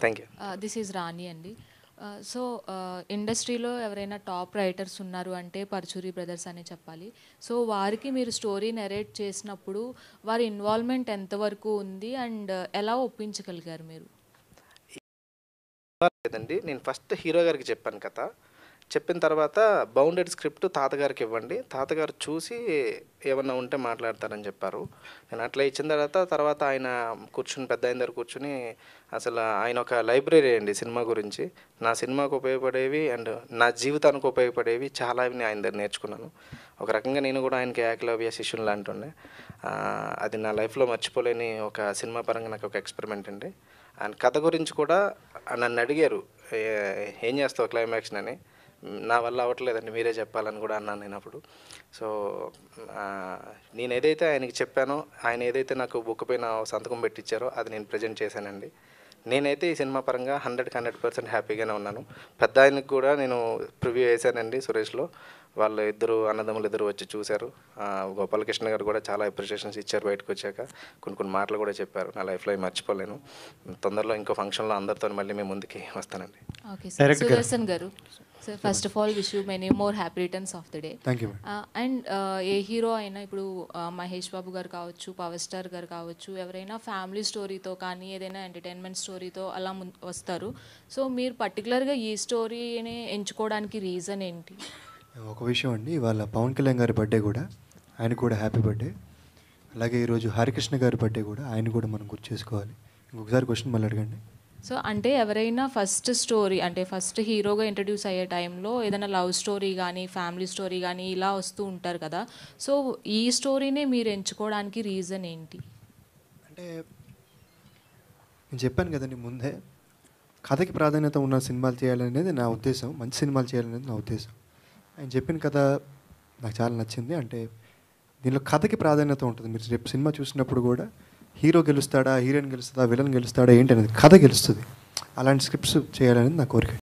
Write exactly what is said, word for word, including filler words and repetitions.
Thank you. This is Rani అండి. So ఇండస్ట్రీలో ఎవరైనా టాప్ రైటర్స్ ఉన్నారు అంటే పరుచూరి బ్రదర్స్ అనే చెప్పాలి. సో వారికి మీరు స్టోరీ నెరేట్ చేసినప్పుడు వారి ఇన్వాల్వ్మెంట్ ఎంతవరకు ఉంది అండ్ ఎలా ఒప్పించగలిగారు మీరు? లేదండి, నేను ఫస్ట్ హీరో గారికి చెప్పాను కథ. చెప్పిన తర్వాత బౌండెడ్ స్క్రిప్ట్ తాతగారికి ఇవ్వండి, తాతగారు చూసి ఏమన్నా ఉంటే మాట్లాడతారని చెప్పారు. నేను అట్లా ఇచ్చిన తర్వాత తర్వాత ఆయన కూర్చుని పెద్ద ఆయన దగ్గర కూర్చుని అసలు ఆయన ఒక లైబ్రరీ అండి సినిమా గురించి. నా సినిమాకు ఉపయోగపడేవి అండ్ నా జీవితానికి ఉపయోగపడేవి చాలా ఆయన దగ్గర నేర్చుకున్నాను. ఒక రకంగా నేను కూడా ఆయనకి ఏకలవ్య శిష్యుని లాంటి ఉండే. అది నా లైఫ్లో మర్చిపోలేని ఒక సినిమా పరంగా నాకు ఒక ఎక్స్పెరిమెంట్ అండి. ఆయన కథ గురించి కూడా నన్ను అడిగారు, ఏం చేస్తావు క్లైమాక్స్ అని. నా వల్ల అవ్వట్లేదండి, మీరే చెప్పాలని కూడా అన్నాను నేను అప్పుడు. సో నేను ఏదైతే ఆయనకి చెప్పానో, ఆయన ఏదైతే నాకు బుక్ పైన సంతకం పెట్టించారో అది నేను ప్రజెంట్ చేశానండి. నేనైతే ఈ సినిమా పరంగా హండ్రెడ్కి హండ్రెడ్ పర్సెంట్ హ్యాపీగానే ఉన్నాను. పెద్ద ఆయనకు కూడా నేను ప్రివ్యూ వేసానండి సురేష్లో. వాళ్ళు ఇద్దరు అన్నదమ్ములు ఇద్దరు వచ్చి చూశారు. గోపాలకృష్ణ గారు కూడా చాలా అప్రిషియేషన్స్ ఇచ్చారు బయటకు వచ్చాక. కొన్ని కొన్ని మాటలు కూడా చెప్పారు, నా లైఫ్లో మర్చిపోలేను. తొందరలో ఇంకో ఫంక్షన్లో అందరితో మళ్ళీ మేము ముందుకి వస్తానండి. Okay sir. సుదర్శన్ గారు, sir first of all wish you many more happy returns of the day. And ఏ హీరో అయినా ఇప్పుడు మహేష్ బాబు గారు కావచ్చు, పవర్ స్టార్ గారు కావచ్చు, ఎవరైనా ఫ్యామిలీ స్టోరీతో కానీ ఏదైనా ఎంటర్టైన్మెంట్ స్టోరీతో అలా వస్తారు. సో మీరు పర్టికులర్గా ఈ స్టోరీని ఎంచుకోవడానికి రీజన్ ఏంటి? ఒక విషయం అండి, ఇవాళ పవన్ కళ్యాణ్ గారి బర్త్డే కూడా, ఆయన కూడా హ్యాపీ బర్త్డే. అలాగే ఈరోజు హరికృష్ణ గారి బర్త్డే కూడా, ఆయన కూడా మనం గుర్తు చేసుకోవాలి. ఇంకొకసారి క్వశ్చన్ మళ్ళీ అడగండి. సో అంటే ఎవరైనా ఫస్ట్ స్టోరీ అంటే ఫస్ట్ హీరోగా ఇంట్రడ్యూస్ అయ్యే టైంలో ఏదైనా లవ్ స్టోరీ కానీ ఫ్యామిలీ స్టోరీ కానీ ఇలా వస్తూ ఉంటారు కదా. సో ఈ స్టోరీనే మీరు ఎంచుకోవడానికి రీజన్ ఏంటి? అంటే నేను చెప్పాను కదండి ముందే, కథకి ప్రాధాన్యత ఉన్న సినిమాలు చేయాలనేది నా ఉద్దేశం, మంచి సినిమాలు చేయాలనేది నా ఉద్దేశం. ఆయన చెప్పిన కథ నాకు చాలా నచ్చింది. అంటే దీనిలో కథకి ప్రాధాన్యత ఉంటుంది. మీరు రేపు సినిమా చూసినప్పుడు కూడా హీరో గెలుస్తాడా, హీరోయిన్ గెలుస్తుందా, విలన్ గెలుస్తాడా ఏంటి అనేది కథ గెలుస్తుంది. అలాంటి స్క్రిప్ట్స్ చేయాలనేది నా కోరిక.